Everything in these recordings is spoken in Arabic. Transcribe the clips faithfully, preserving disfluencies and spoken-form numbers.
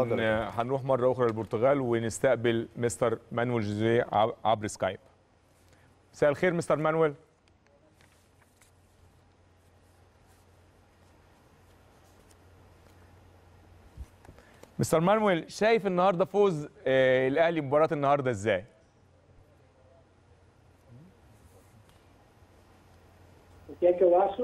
هن... هنروح مره اخرى للبرتغال ونستقبل مستر مانويل جوزيه عبر سكايب. مساء الخير مستر مانويل. مستر مانويل، شايف النهارده فوز آه الاهلي مباراه النهارده ازاي؟ O que é que eu acho?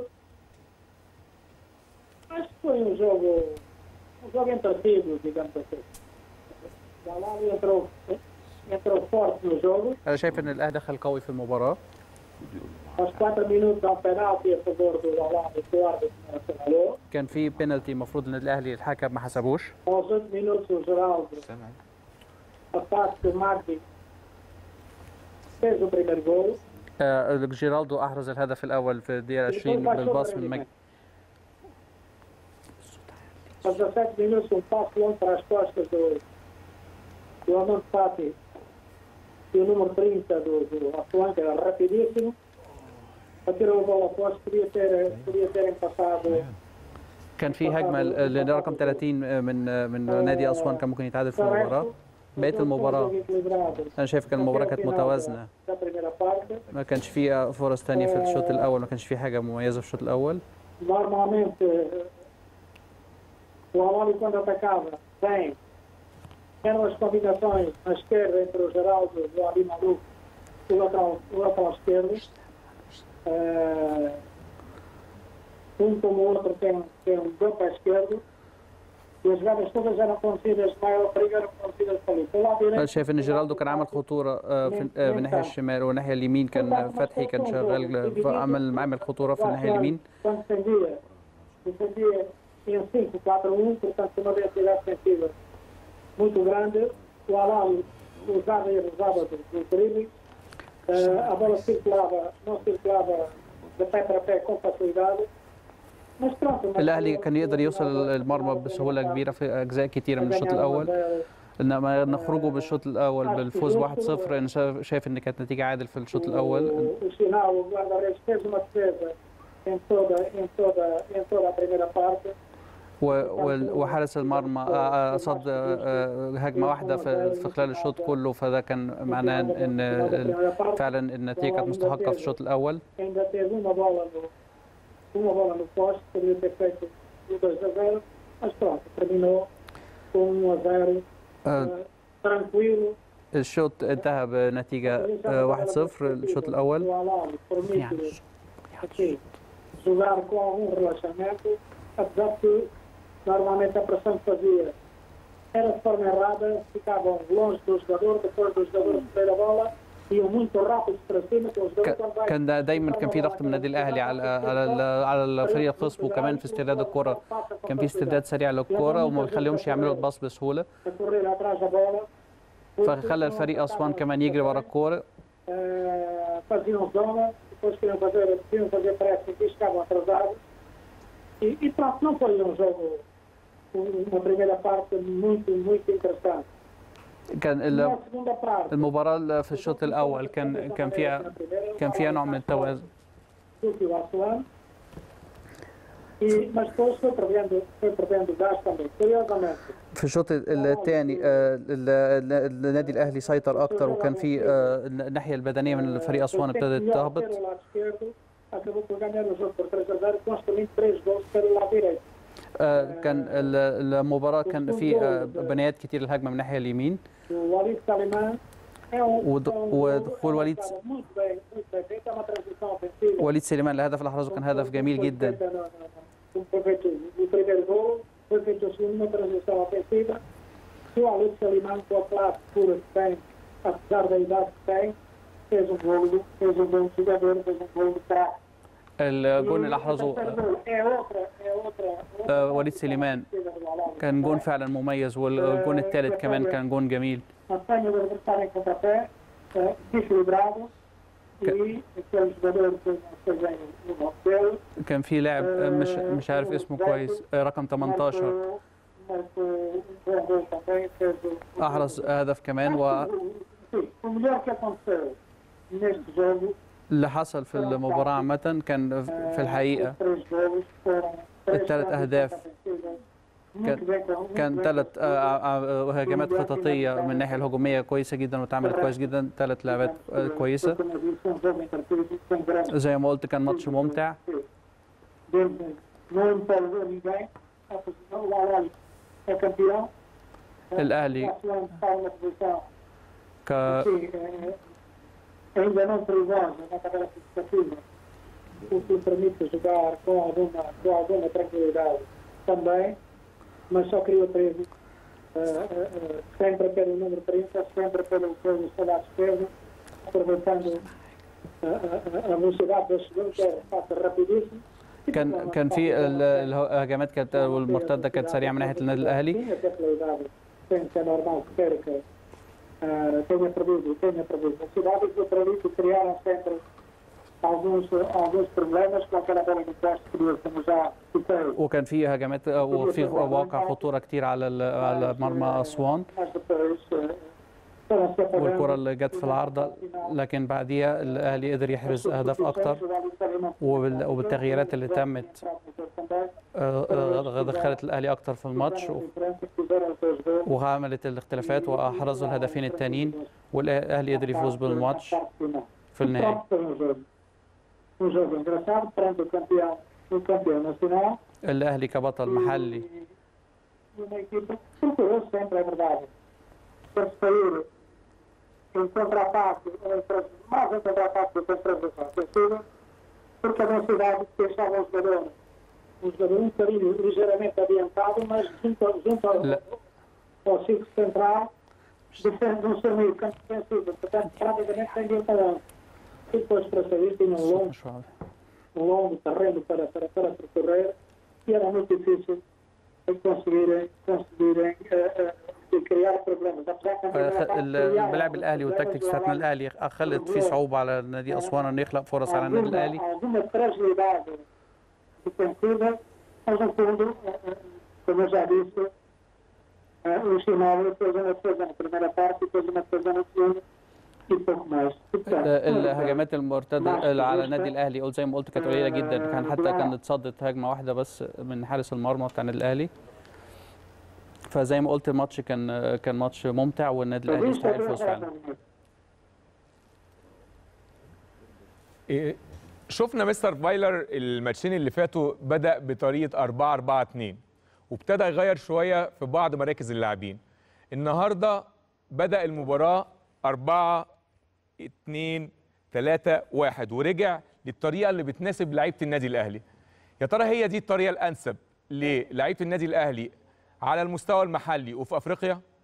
Acho que foi um jogo, um jogo entretido, digamos assim. O Al-Ahly entrou, entrou forte no jogo. أنا شايف إن الأهلي دخل قوي في المباراة. Aos quatro minutos há um penalti a favor do Al-Ahly que o árbitro não assinalou. كان في بينالتي المفروض إن الأهلي الحكم ما حسبوش. Aos oito minutos o Geraldo, a passe do Magdi, fez o primeiro golo. آه جيرالدو أحرز الهدف الأول في الدقيقة عشرين بالباص من مجدي. Aos dezassete minutos um passe longo para as costas do, do Amando Fati e o número trinta do, do Assuan, que era rapidíssimo. Atirou a bola poste, podia ter, podia terem passado. كان في هجمة لرقم ثلاثين من من نادي أسوان كان ممكن يتعادل في المباراة. بقية المباراة أنا شايف كان المباراة كانت متوازنة. ما كانش في فرص تانية في الشوط الأول، ما كانش في حاجة مميزة في الشوط الأول. Normalmente o Al-Ahly quando atacava bem eram as combinações à esquerda entre o Geraldo e o Ali Malouk e o lateral, o lateral esquerdo. Uh, um como o outro tem, tem um bom pé esquerdo. E as jogadas todas eram conduzidas, maior perigo eram conduzidas para ali. Pelo lado direito. أنا شايف إن جيرالدو كان عمل خطورة في من الناحية الشمال والناحية اليمين كان فتحي كان شغال عمل عمل خطورة في الناحية اليمين. Quando defendia, defendia em cinco quatro um, portanto uma densidade defensiva muito grande. O Al-Ahly usava e abusava do, do drible. Uh, a bola circulava, não circulava de pé para pé com facilidade. الأهلي كان يقدر يوصل المرمى بسهولة كبيرة في أجزاء كتيرة من الشوط الأول. إنما نخرجوا بالشوط الأول بالفوز واحد صفر، أنا شايف إن كانت نتيجة عادل في الشوط الأول. وحارس المرمى صد هجمة واحدة في خلال الشوط كله، فده كان معناه إن فعلا النتيجة كانت مستحقة في الشوط الأول. Uma bola no poste, poderia ter feito o dois a zero, mas pronto, terminou com um a zero, tranquilo. الشوط انتهى بنتيجة واحد صفر الشوط الأول. Jogar com algum relaxamento, apesar que normalmente a pressão que fazia era de forma errada, ficavam longe do jogador, depois do jogador receber a bola. كان دايما كان في ضغط من النادي الاهلي على على على الفريق الخصم، وكمان في استرداد الكره كان في استرداد سريع للكره وما بيخليهمش يعملوا الباص بسهوله، فخلى الفريق اسوان كمان يجري ورا الكوره. كان المباراة في الشوط الأول كان كان فيها كان فيها نوع من التوازن. في الشوط الثاني النادي الأهلي سيطر أكتر، وكان في الناحية البدنية من فريق أسوان ابتدت تهبط. كان المباراة كان في بنيات كتير الهجمة من الناحية اليمين، ودخول وليد وليد سليمان الهدف اللي أحرزه كان هدف جميل جدا. الجون اللي احرزه وليد سليمان كان جون فعلا مميز، والجون الثالث كمان كان جون جميل. كان في لاعب مش مش عارف اسمه كويس، رقم ثمانية عشر احرز هدف كمان. و اللي حصل في المباراة عامة كان في الحقيقة الثلاث أهداف كان كان ثلاث هجمات خططيه من الناحيه الهجوميه كويسه جدا واتعملت كويس جدا، ثلاث لعبات كويسه. زي ما قلت كان ماتش ممتع. الاهلي ك ainda não previsão na tabela classificativa, o que permite jogar com alguma, com alguma tranquilidade também, mas só queria preso uh, uh, uh, sempre pelo número trinta, sempre pelo, pelo soldado esquerdo, aproveitando uh, uh, a velocidade do segundo, que é passa rapidíssimo. كان كان في الهجمات كانت والمرتده كانت سريعه من ناحيه النادي الاهلي. tenha perdido, tenha perdido a cidade e que acredito criaram sempre alguns, alguns problemas com aquela bola de poste que como já citei. وكان في هجمات وفي واقع خطوره كتير على على مرمى اسوان. والكره اللي جت في العارضه، لكن بعديها الاهلي قدر يحرز اهداف اكتر، وبالتغييرات اللي تمت دخلت الاهلي اكتر في الماتش وعملت الاختلافات واحرزوا الهدفين الثانيين، والاهلي قدر يفوز بالماتش في النهايه. الاهلي كبطل محلي em contra-ataque, mais em contra-ataque do que em transição ofensiva, porque a velocidade que deixava o jogador, um jogador um bocadinho ligeiramente adiantado, mas junto, junto ao, ao círculo central, defende um seu meio campo defensivo, portanto, praticamente sem diantadão. E depois para sair tinha um longo, um longo terreno para, para, para percorrer, e era muito difícil conseguirem, conseguirem uh, uh, الملاعب الاهلي والتكتيكس بتاعت الاهلي خلت في صعوبه على نادي اسوان انه يخلق فرص على النادي الاهلي. الهجمات المرتده على النادي الاهلي قلت زي ما قلت كانت قليله جدا، كان حتى كانت اتصدت هجمه واحده بس من حارس المرمى بتاع النادي الاهلي. فزي ما قلت الماتش كان كان ماتش ممتع والنادي الاهلي يستحق الفوز فعلا. شفنا مستر فايلر الماتشين اللي فاتوا بدأ بطريقه أربعة أربعة اتنين وابتدى يغير شويه في بعض مراكز اللاعبين. النهارده بدأ المباراه أربعة اتنين تلاتة واحد ورجع للطريقه اللي بتناسب لعيبه النادي الاهلي. يا ترى هي دي الطريقه الانسب للعيبه النادي الاهلي على المستوى المحلي وفي افريقيا؟